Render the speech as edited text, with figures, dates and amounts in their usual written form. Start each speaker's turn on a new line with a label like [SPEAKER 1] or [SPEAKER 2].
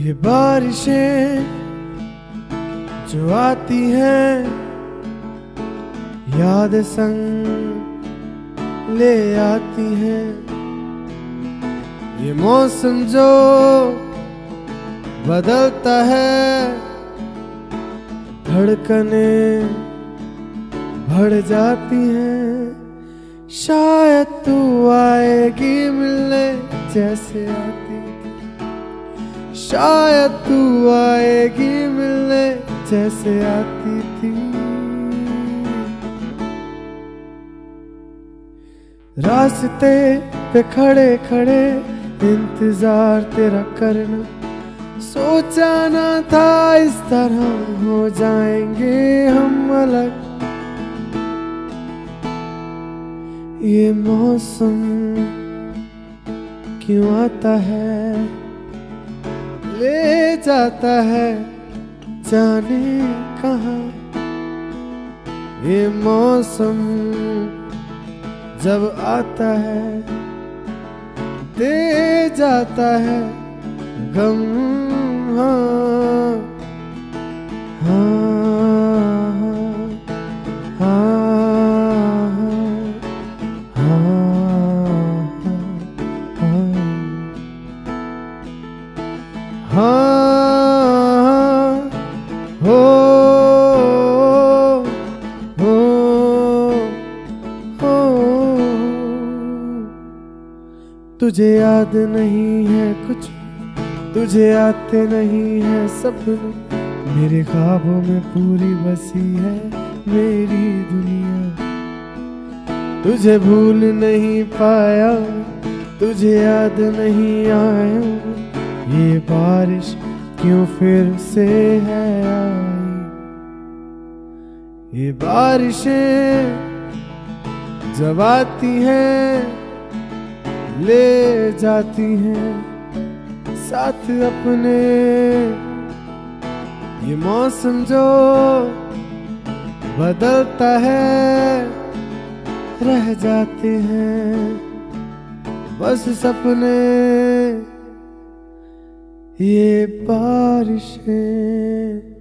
[SPEAKER 1] ये बारिशें जो आती हैं याद संग ले आती हैं। ये मौसम जो बदलता है धड़कने बढ़ जाती हैं। शायद तू आएगी मिलने जैसे आती थी, शायद तू आएगी मिलने जैसे आती थी। रास्ते पे खड़े खड़े इंतजार तेरा करना, सोचा ना था इस तरह हो जाएंगे हम अलग। ये मौसम क्यों आता है ले जाता है जाने कहाँ। ये मौसम जब आता है दे जाता है गम। हाँ हाँ हाँ हो तुझे याद नहीं है कुछ, तुझे आते नहीं है सपने, मेरे ख्वाबों में पूरी बसी है मेरी दुनिया। तुझे भूल नहीं पाया, तुझे याद नहीं आया, ये बारिश क्यों फिर से है आई। ये बारिशें जब आती हैं ले जाती हैं साथ अपने। ये मौसम जो बदलता है रह जाते हैं बस सपने। ये बारिशें